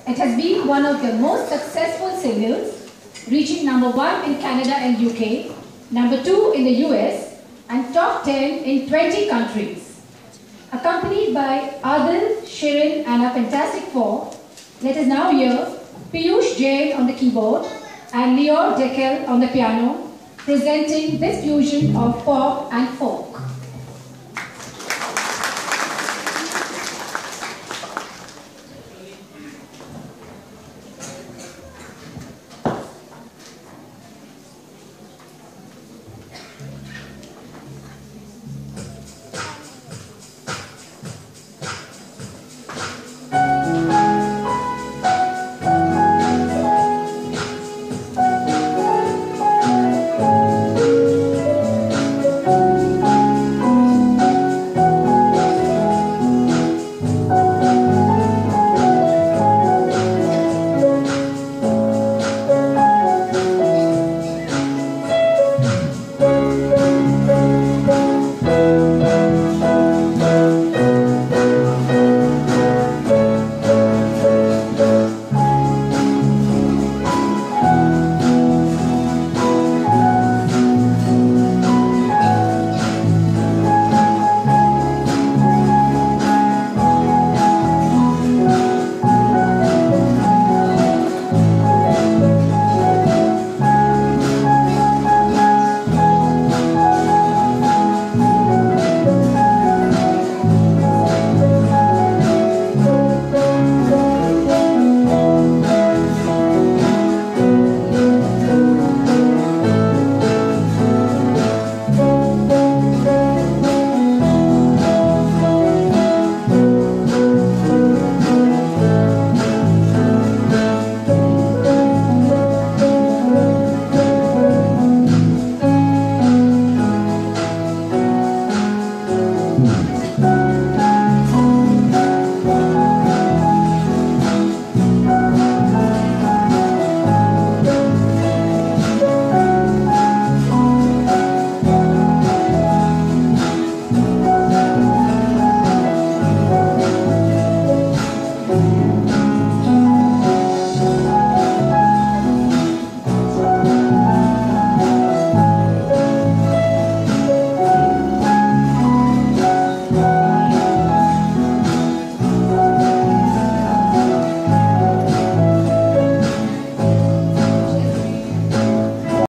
It has been one of the most successful singles, reaching #1 in Canada and UK, #2 in the US, and top 10 in 20 countries. Accompanied by Adil, Shirin and a fantastic four, let us now hear Piyush Jain on the keyboard and Li-ori on the piano, presenting this fusion of pop and folk.